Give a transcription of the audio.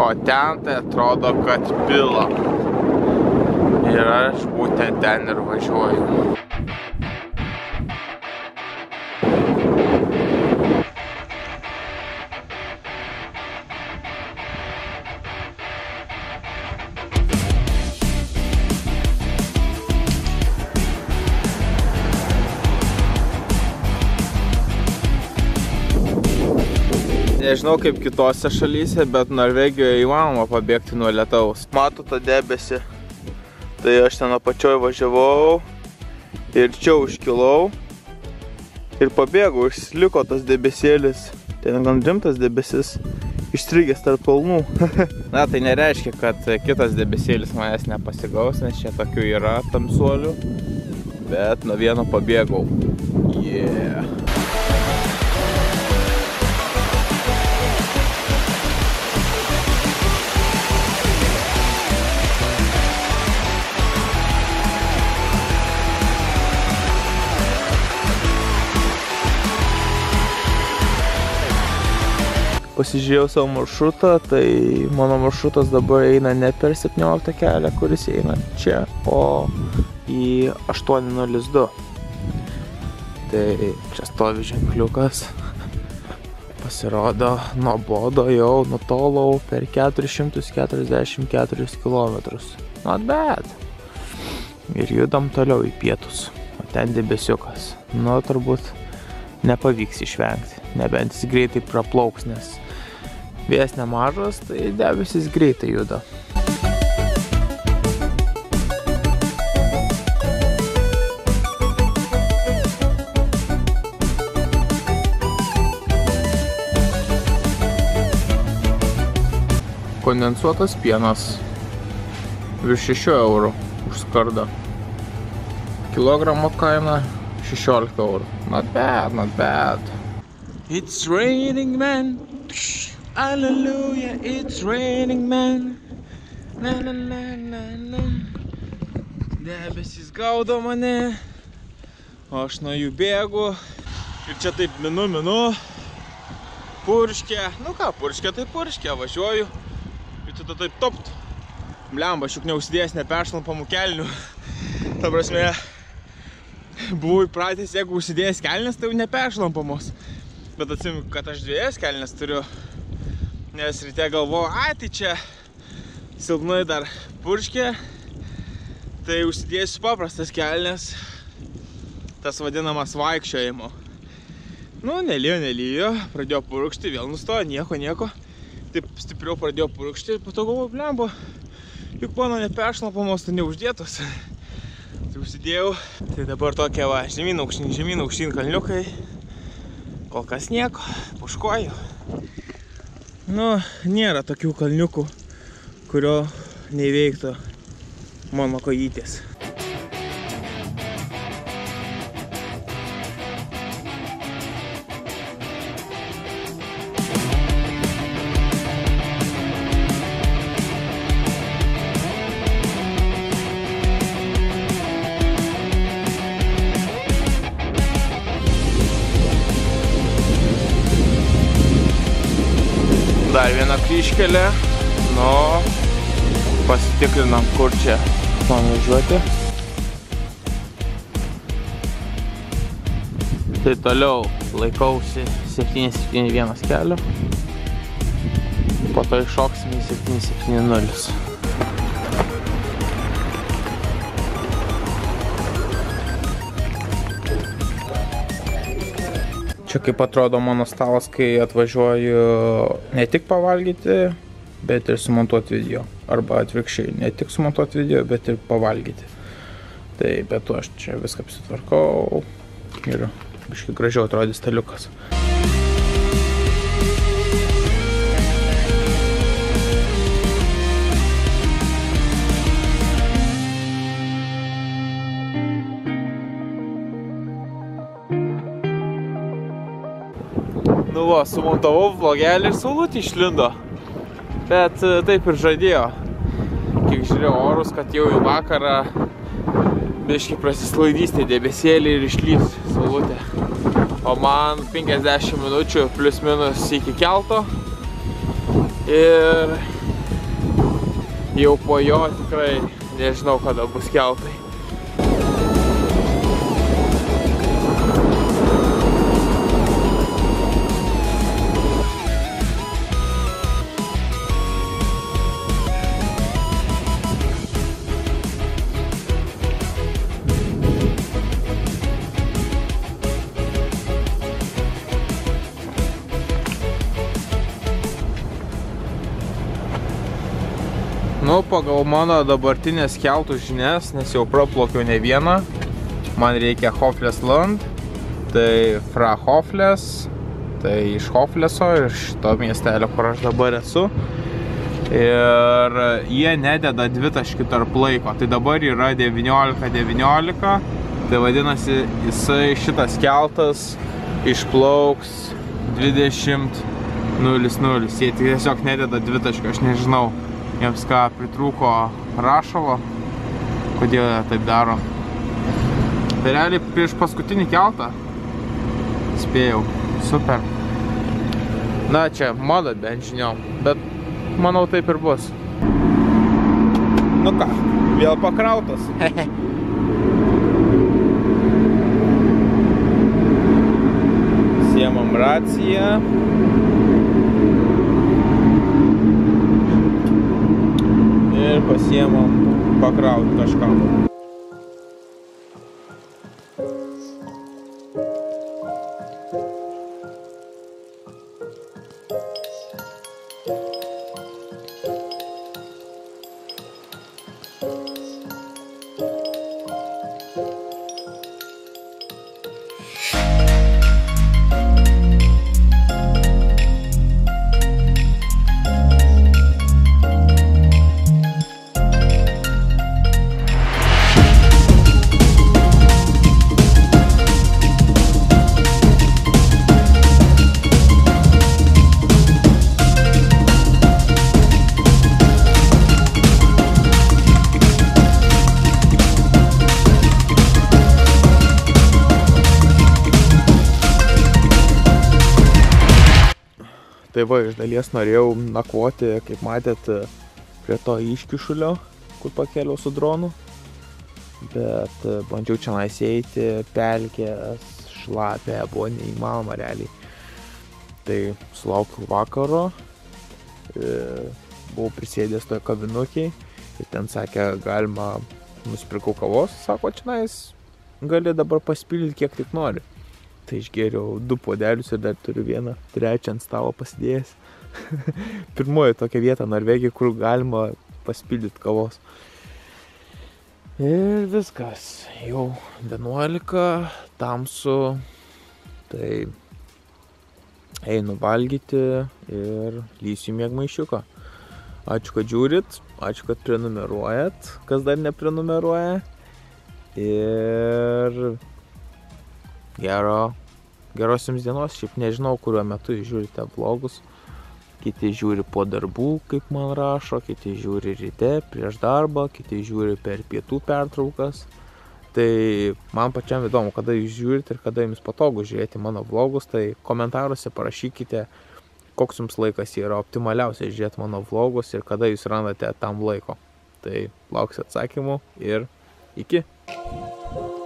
O ten tai atrodo, kad pila. Ir aš būtent ten ir važiuoju. Nežinau kaip kitose šalyse, bet Norvegijoje įmanoma pabėgti nuo lietaus. Mato tą debesį. Tai aš ten apačioj važiavau ir čia užkilau ir pabėgau, išliko tas debesėlis. Ten gan rimtas debesis, išstrigęs tarp kalnų. Na, tai nereiškia, kad kitas debesėlis manęs nepasigaus, nes čia tokių yra tamsuolių. Bet nuo vieno pabėgau. Yeah. Pasižiūrėjau savo maršrutą, tai mano maršrutas dabar eina ne per 17 kelią, kuris eina čia, o į 802. Tai čia stovi ženkliukas. Pasirodo, nuo Bodo jau nutolau per 444 km. Not bad. Ir judam toliau į pietus. O ten debesiukas. Nu, turbūt nepavyks išvengti. Nebent jis greitai praplauks, nes vėjas nemažas, tai debesis greitai juda. Kondensuotas pienas virš 6 eurų už skardą. Kilogramo kaina 16 eurų. Not bad, not bad. It's raining, man. Hallelujah, it's raining, man. Na, na, na, na, na. Debesis gaudo mane, o aš nuo jų bėgu. Ir čia taip minu. Purškė. Nu ką, purškė tai purškė. Važiuoju. Ir tada taip topt. Blemba, aš juk neužsidėjęs neperšlampamų kelnių. Ta prasme, buvau įpratęs, jeigu užsidėjęs kelnes, tai jau neperšlampamos. Bet atsimenu, kad aš 2 kelnes turiu. Nes ryte galvoju, tai čia silpnai dar purškė. Tai užsidėsiu paprastas kelnes. Tas vadinamas vaikščiojimo. Nu, nelijo. Pradėjo purkšti, vėl nustojo, nieko. Taip stipriau pradėjo purkšti ir po to galvoju, blembo. Juk mano neperšlampamos, tai neuždėtos. Tai užsidėjau. Tai dabar tokie va, žemyn aukštyn kalniukai. Kol kas nieko, puškoju. Nu, nėra tokių kalniukų, kurio neįveiktų mano kojytės. Dar viena kryžkelė, nu, pasitikrinam, kur čia man važiuoti. Tai toliau laikausi 771 kelio, po to iššoksime į 770. Čia kaip atrodo mano stalas, kai atvažiuoju ne tik pavalgyti, bet ir sumontuoti video. Arba atvirkščiai, ne tik sumontuoti video, bet ir pavalgyti. Tai be to aš čia viską apsitvarkau ir biškai gražiau atrodys staliukas. Nu va, sumontavau vlogelį ir saulutė išlindo. Bet taip ir žadėjo. Kiek žiūrėjau orus, kad jau į vakarą biškai prasisklaidys tie debesėliai ir išlys saulutė. O man 50 minučių plius minus iki kelto. Ir Jau po jo tikrai nežinau, kada bus keltai. Nu, pagal mano dabartinės keltų žinias, nes jau praplaukiau ne vieną, man reikia Hofles Land, tai Fra Hofles, tai iš Hofleso, iš to miestelio, kur aš dabar esu. Ir jie nededa dvitaškių tarp laiko, tai dabar yra 19:19, tai vadinasi, šitas keltas išplauks 20:00. Jie tiesiog nededa dvitaškių, aš nežinau. Jiems ką pritrūko rašalo, kodėl jie taip daro. Tai realiai prieš paskutinį keltą spėjau. Super. Na, čia moda bent žiniom, bet manau taip ir bus. Nu ką, vėl pakrautas. Siemam raciją. Ir pasiemam pakrauti kažkam. Tai va, iš dalies norėjau nakvoti, kaip matėt, prie to iškišulio, kur pakėliau su dronu. Bet bandžiau čia eiti, pelkės, šlapė, buvo neįmanoma realiai. Tai sulaukiau vakaro, buvau prisėdęs toje kavinukiai ir ten sakė, galima, nusipirkau kavos, sako, čia gali dabar paspildyti kiek tik nori. Tai išgėriau 2 puodelius ir dar turiu 1 trečią ant stalo pasidėjęs. Pirmoji tokia vieta Norvegija, kur galima paspildyti kavos. Ir viskas. Jau 11, tamsu. Tai einu valgyti ir lysiu miegmaišiuką. Ačiū, kad žiūrit. Ačiū, kad prenumeruojat, kas dar neprenumeruoja. Ir geros jums dienos. Šiaip nežinau, kuriuo metu žiūrite vlogus. Kiti žiūri po darbų, kaip man rašo, kiti žiūri ryte, prieš darbą, kiti žiūri per pietų pertraukas. Tai man pačiam įdomu, kada jūs žiūrite ir kada jums patogu žiūrėti mano vlogus, tai komentaruose parašykite, koks jums laikas yra optimaliausiai žiūrėti mano vlogus ir kada jūs randate tam laiko. Tai lauksiu atsakymų ir iki.